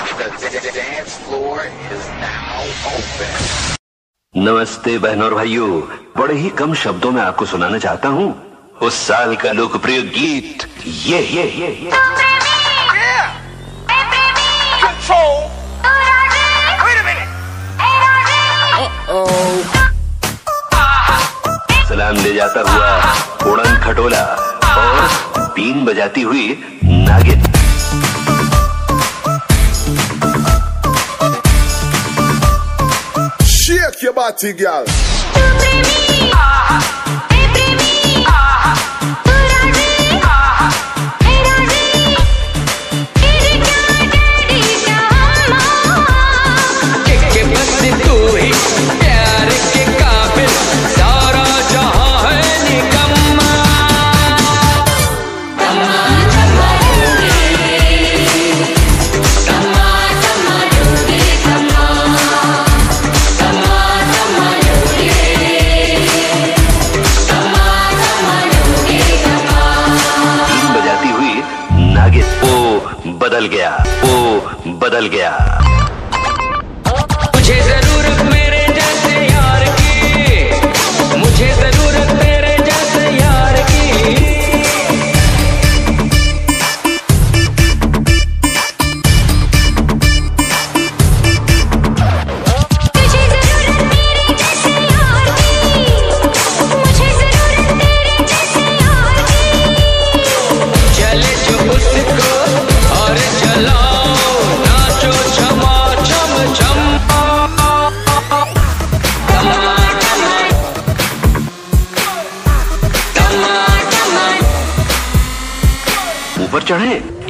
नमस्ते बहनों और भाइयों, बड़े ही कम शब्दों में आपको सुनाना चाहता हूँ उस साल का लोकप्रिय गीत ये। सलाम ले जाता हुआ उड़न खटोला और बीन बजाती हुई नागिन। Shake your body, girl. बदल गया। मुझे जरूरत मेरे जैसे यार की, मुझे जरूरत मेरे जैसे यार की। मुझे जरूरत मेरे जैसे यार की, मुझे जरूरत मेरे जैसे यार की। चले जो उसको और चलाओ ऊपर चढ़े।